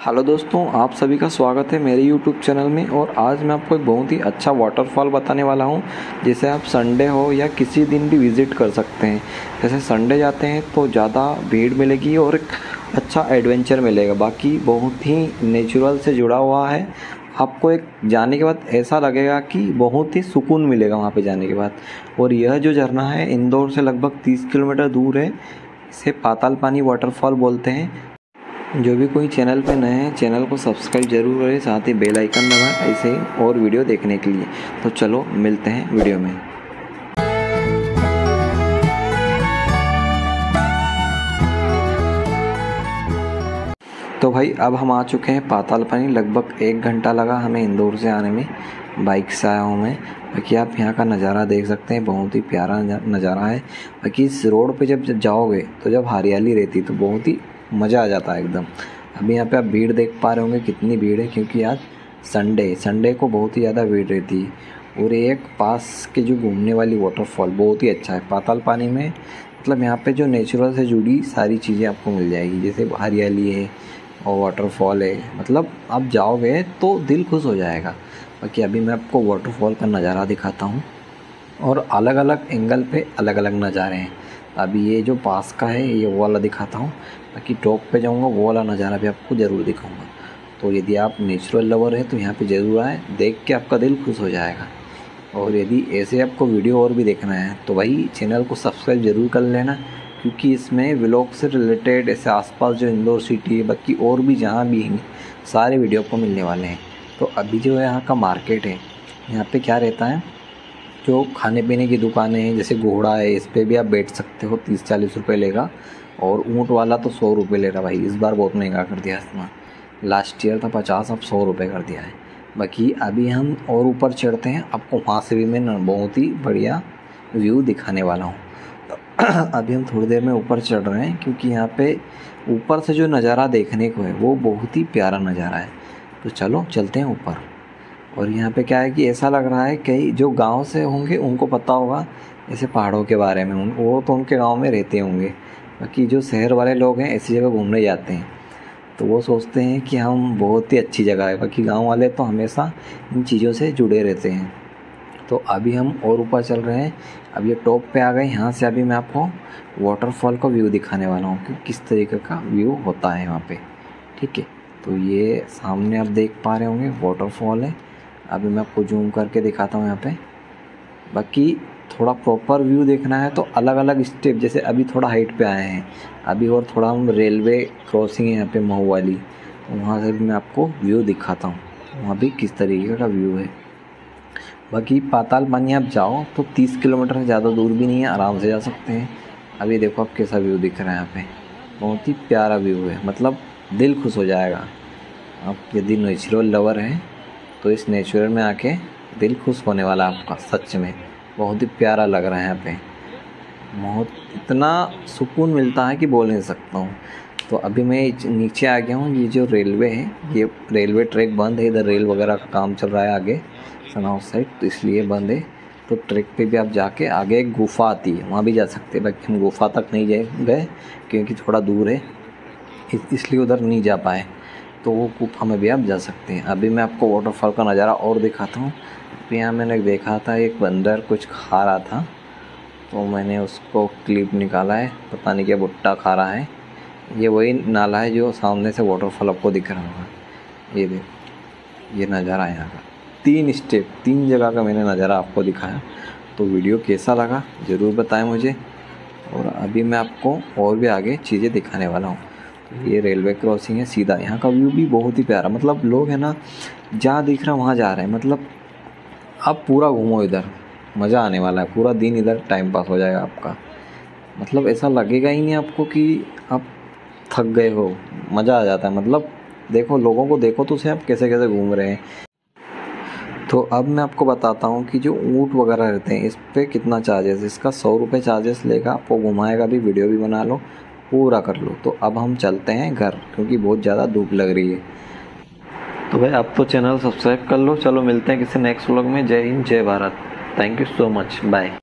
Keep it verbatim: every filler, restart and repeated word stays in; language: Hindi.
हेलो दोस्तों, आप सभी का स्वागत है मेरे यूट्यूब चैनल में। और आज मैं आपको एक बहुत ही अच्छा वाटरफॉल बताने वाला हूं, जिसे आप संडे हो या किसी दिन भी विज़िट कर सकते हैं। जैसे संडे जाते हैं तो ज़्यादा भीड़ मिलेगी और एक अच्छा एडवेंचर मिलेगा। बाकी बहुत ही नेचुरल से जुड़ा हुआ है। आपको एक जाने के बाद ऐसा लगेगा कि बहुत ही सुकून मिलेगा वहाँ पे जाने के बाद। और यह जो झरना है इंदौर से लगभग तीस किलोमीटर दूर है। इसे पाताल पानी वाटरफॉल बोलते हैं। जो भी कोई चैनल पे नए हैं, चैनल को सब्सक्राइब जरूर करें, साथ ही बेल आइकन दबाएं ऐसे ही और वीडियो देखने के लिए। तो चलो मिलते हैं वीडियो में। तो भाई अब हम आ चुके हैं पाताल पानी। लगभग एक घंटा लगा हमें इंदौर से आने में, बाइक से आया हूँ मैं। बाकी आप यहाँ का नज़ारा देख सकते हैं, बहुत ही प्यारा नज़ारा है। बाकी इस रोड पे जब जाओगे तो जब हरियाली रहती तो बहुत ही मज़ा आ जाता है एकदम। अभी यहाँ पे आप भीड़ देख पा रहे होंगे कितनी भीड़ है, क्योंकि आज संडे संडे को बहुत ही ज़्यादा भीड़ रहती है। और एक पास के जो घूमने वाली वाटरफॉल बहुत ही अच्छा है पाताल पानी में। मतलब यहाँ पे जो नेचुरल से जुड़ी सारी चीज़ें आपको मिल जाएगी, जैसे हरियाली है और वाटरफॉल है। मतलब आप जाओगे तो दिल खुश हो जाएगा। बाकी अभी मैं आपको वाटरफॉल का नज़ारा दिखाता हूँ और अलग अलग एंगल पे अलग अलग नज़ारे हैं। अभी ये जो पास का है ये वो वाला दिखाता हूँ। बाकी टॉप पे जाऊँगा वो वाला नज़ारा भी आपको ज़रूर दिखाऊंगा। तो यदि आप नेचुरल लवर हैं तो यहाँ पे ज़रूर आए, देख के आपका दिल खुश हो जाएगा। और यदि ऐसे आपको वीडियो और भी देखना है तो भाई चैनल को सब्सक्राइब ज़रूर कर लेना, क्योंकि इसमें व्लॉग से रिलेटेड ऐसे आसपास जो इंदौर सिटी है, बाकी और भी जहाँ भी हैं सारे वीडियो आपको मिलने वाले हैं। तो अभी जो है यहाँ का मार्केट है, यहाँ पे क्या रहता है, जो खाने पीने की दुकानें हैं, जैसे घोड़ा है इस पर भी आप बैठ सकते हो, तीस चालीस रुपये लेगा। और ऊँट वाला तो सौ रुपये ले रहा भाई, इस बार बहुत महंगा कर दिया इसमें। लास्ट ईयर था पचास, अब सौ रुपये कर दिया है। बाकी अभी हम और ऊपर चढ़ते हैं, आपको वहाँ से भी मैं बहुत ही बढ़िया व्यू दिखाने वाला हूँ। तो अभी हम थोड़ी देर में ऊपर चढ़ रहे हैं, क्योंकि यहाँ पे ऊपर से जो नज़ारा देखने को है वो बहुत ही प्यारा नज़ारा है। तो चलो चलते हैं ऊपर। और यहाँ पे क्या है कि ऐसा लग रहा है कई जो गांव से होंगे उनको पता होगा ऐसे पहाड़ों के बारे में, उन वो तो उनके गांव में रहते होंगे। बाकी जो शहर वाले लोग हैं ऐसी जगह घूमने जाते हैं तो वो सोचते हैं कि हम बहुत ही अच्छी जगह है। बाकी गांव वाले तो हमेशा इन चीज़ों से जुड़े रहते हैं। तो अभी हम और ऊपर चल रहे हैं। अब ये टॉप पे आ गए। यहाँ से अभी मैं आपको वाटरफॉल का व्यू दिखाने वाला हूँ कि किस तरीके का व्यू होता है वहाँ पे। ठीक है, तो ये सामने आप देख पा रहे होंगे वाटरफॉल है। अभी मैं आपको जूम करके दिखाता हूँ यहाँ पे। बाकी थोड़ा प्रॉपर व्यू देखना है तो अलग अलग स्टेप, जैसे अभी थोड़ा हाइट पे आए हैं, अभी और थोड़ा हम रेलवे क्रॉसिंग है यहाँ पे महू वाली, तो वहाँ से भी मैं आपको व्यू दिखाता हूँ वहाँ भी किस तरीके का व्यू है। बाकी पाताल पानी आप जाओ तो तीस किलोमीटर से ज़्यादा दूर भी नहीं है, आराम से जा सकते हैं। अभी देखो आप कैसा व्यू दिख रहा है यहाँ पे, बहुत ही प्यारा व्यू है। मतलब दिल खुश हो जाएगा। आप यदि नेचुरल लवर हैं तो इस नेचुरल में आके दिल खुश होने वाला आपका। सच में बहुत ही प्यारा लग रहा है यहाँ पे, बहुत इतना सुकून मिलता है कि बोल नहीं सकता हूँ। तो अभी मैं नीचे आ गया हूँ। ये जो रेलवे है, ये रेलवे ट्रैक बंद है, इधर रेल वगैरह का काम चल रहा है आगे सनाव साइड, तो इसलिए बंद है। तो ट्रैक पे भी आप जाके आगे एक गुफा आती है, वहाँ भी जा सकते हैं। बाकी हम गुफा तक नहीं गए क्योंकि थोड़ा दूर है, इसलिए उधर नहीं जा पाए। तो वो गुफा में भी आप जा सकते हैं। अभी मैं आपको वाटरफॉल का नज़ारा और दिखाता हूँ। यहाँ मैंने देखा था एक बंदर कुछ खा रहा था, तो मैंने उसको क्लिप निकाला है। पता नहीं क्या भुट्टा खा रहा है। ये वही नाला है जो सामने से वाटरफॉल आपको दिख रहा होगा। ये देखो, ये नज़ारा यहाँ का। तीन स्टेप, तीन जगह का मैंने नज़ारा आपको दिखाया। तो वीडियो कैसा लगा ज़रूर बताएं मुझे। और अभी मैं आपको और भी आगे चीज़ें दिखाने वाला हूँ। तो ये रेलवे क्रॉसिंग है सीधा। यहाँ का व्यू भी बहुत ही प्यारा, मतलब लोग है ना जहाँ दिख रहा वहाँ जा रहे हैं। मतलब आप पूरा घूमो इधर, मज़ा आने वाला है। पूरा दिन इधर टाइम पास हो जाएगा आपका। मतलब ऐसा लगेगा ही नहीं आपको कि आप थक गए हो, मज़ा आ जाता है। मतलब देखो, लोगों को देखो तो उसे आप कैसे कैसे घूम रहे हैं। तो अब मैं आपको बताता हूँ कि जो ऊँट वगैरह रहते हैं इस पर कितना चार्जेस। इसका सौ रुपये चार्जेस लेगा, आपको घुमाएगा भी, वीडियो भी बना लो, पूरा कर लो। तो अब हम चलते हैं घर, क्योंकि बहुत ज़्यादा धूप लग रही है। तो भाई आप तो चैनल सब्सक्राइब कर लो। चलो मिलते हैं किसी नेक्स्ट व्लॉग में। जय हिंद, जय Bharat. Thank you so much, bye.